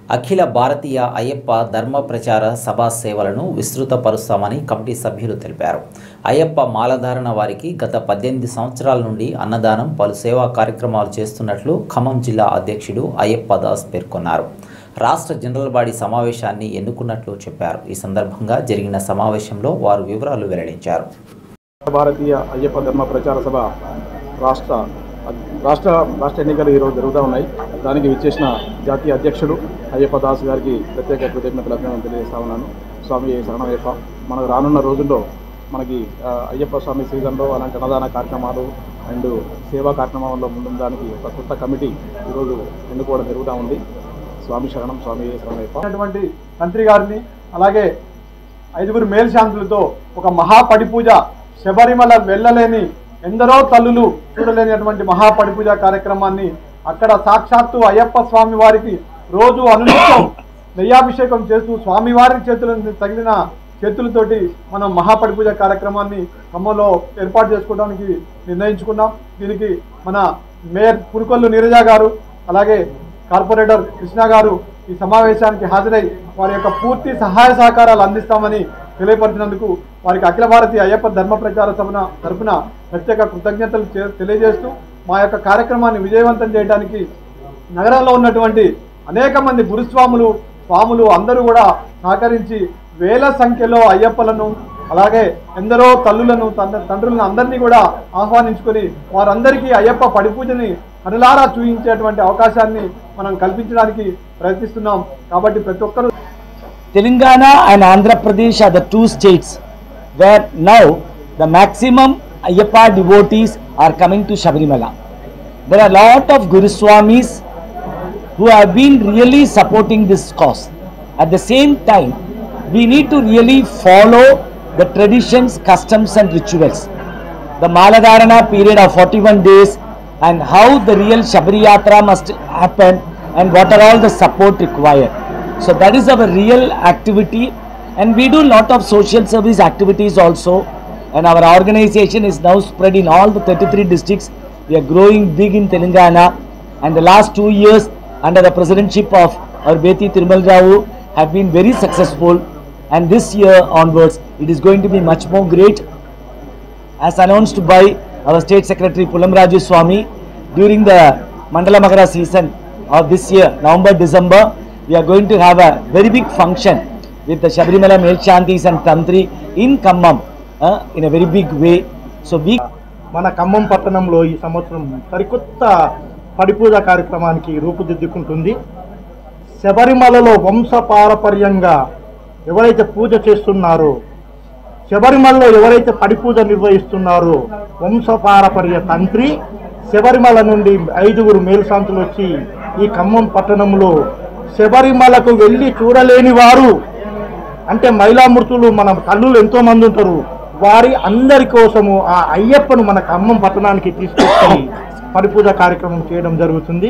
అఖిల భారతీయ అయ్యప్ప ధర్మ ప్రచార సభా సేవలను విస్తృతపరుస్తామని కమిటీ సభ్యులు తెలిపారు. అయ్యప్ప మాలధారణ వారికి గత 18 సంవత్సరాల నుండి అన్నదానం, పలు సేవా కార్యక్రమాలు చేస్తున్నట్లు ఖమ్మం జిల్లా అధ్యక్షుడు అయ్యప్ప దాస్ పేర్కొన్నారు. రాష్ట్ర జనరల్ బాడీ సమావేశాన్ని ఎన్నుకున్నట్లు చెప్పారు. ఈ సందర్భంగా జరిగిన సమావేశంలో వారు వివరాలు వెల్లడించారు. భారతీయ అయ్యప్ప ధర్మ ప్రచార సభ రాష్ట్ర ఎన్నికలు ఈరోజు జరుగుతూ ఉన్నాయి. దానికి విచ్చేసిన జాతీయ అధ్యక్షుడు అయ్యప్ప దాస్ గారికి ప్రత్యేక కృతజ్ఞతలు తెలియజేస్తా ఉన్నాను. స్వామి శరణమయ్యప్ప. మనకు రానున్న రోజుల్లో మనకి అయ్యప్ప స్వామి సీజన్లో అలాంటి అన్నదాన కార్యక్రమాలు అండ్ సేవా కార్యక్రమాల్లో ముందుండడానికి ఒక కొత్త కమిటీ ఈరోజు ఎన్నుకోవడం జరుగుతూ ఉంది. స్వామి శరణం, స్వామి శరణమయ్యప్ప. అటువంటి మంత్రి గారిని అలాగే 5 మేల్శాంతులతో ఒక మహాపడి పూజ, శబరిమల వెళ్ళలేని ఎందరో తల్లులు చూడలేనటువంటి మహాపడిపూజ కార్యక్రమాన్ని అక్కడ సాక్షాత్తు అయ్యప్ప స్వామి వారికి రోజు అనునిత్యం నెయ్యాభిషేకం చేస్తూ స్వామివారి తగిలిన చేతులతోటి మనం మహాపడిపూజ కార్యక్రమాన్ని ఖమ్మంలో ఏర్పాటు చేసుకోవడానికి నిర్ణయించుకున్నాం. దీనికి మన మేయర్ పురుకొల్లు నీరజ గారు అలాగే కార్పొరేటర్ కృష్ణ గారు ఈ సమావేశానికి హాజరై వారి యొక్క పూర్తి సహాయ సహకారాలు అందిస్తామని తెలియపరిచినందుకు వారికి అఖిల భారతీయ అయ్యప్ప ధర్మ ప్రచార సభ తరఫున ప్రత్యేక కృతజ్ఞతలు తెలియజేస్తూ మా యొక్క కార్యక్రమాన్ని విజయవంతం చేయడానికి నగరంలో ఉన్నటువంటి అనేక మంది స్వాములు అందరూ కూడా సహకరించి వేల సంఖ్యలో అయ్యప్పలను అలాగే ఎందరో తల్లులను తండ్రులను అందరినీ కూడా ఆహ్వానించుకొని వారందరికీ అయ్యప్ప పడిపూజని కనులారా చూపించేటువంటి అవకాశాన్ని మనం కల్పించడానికి ప్రయత్నిస్తున్నాం. కాబట్టి ప్రతి ఒక్కరూ Telangana and Andhra Pradesh are the 2 states where now the maximum Ayyappa devotees are coming to Sabarimala. There are a lot of Guru Swamis who have been really supporting this cause. At the same time, we need to really follow the traditions, customs and rituals. The Maladharana period of 41 days and how the real Shabari Yatra must happen and what are all the support required. So that is our real activity, and we do lot of social service activities also, and our organization is now spread in all the 33 districts. We are growing big in Telangana, and the last 2 years under the presidency of our Beti Tirumal Rao have been very successful, and this year onwards it is going to be much more great. As announced by our State Secretary Pulam Raju Swami, during the Mandala Makara season of this year, November-December, we are going to have a very big function with the Sabarimala Melchantis and Tantri in Khammam in a very big way. So we మన ఖమ్మం పట్టణంలో ఈ సంవత్సరం సరికొత్త పడిపూజ కార్యక్రమానికి రూపుదిద్దుకుంటుంది. శబరిమలలో వంశపారపర్యంగా ఎవరైతే పూజ చేస్తున్నారో, శబరిమలలో ఎవరైతే పడిపూజ నిర్వహిస్తున్నారో, వంశపారపర్య తంత్రి శబరిమల నుండి 5 మేల్శాంతులు వచ్చి ఈ ఖమ్మం పట్టణంలో శబరిమలకు వెళ్ళి చూడలేని వారు అంటే మహిళామూర్తులు, మన తల్లులు ఎంతో మంది ఉంటారు. వారి అందరి కోసము ఆ అయ్యప్పను మన ఖమ్మం పట్టణానికి తీసుకొచ్చి పడిపూజ కార్యక్రమం చేయడం జరుగుతుంది.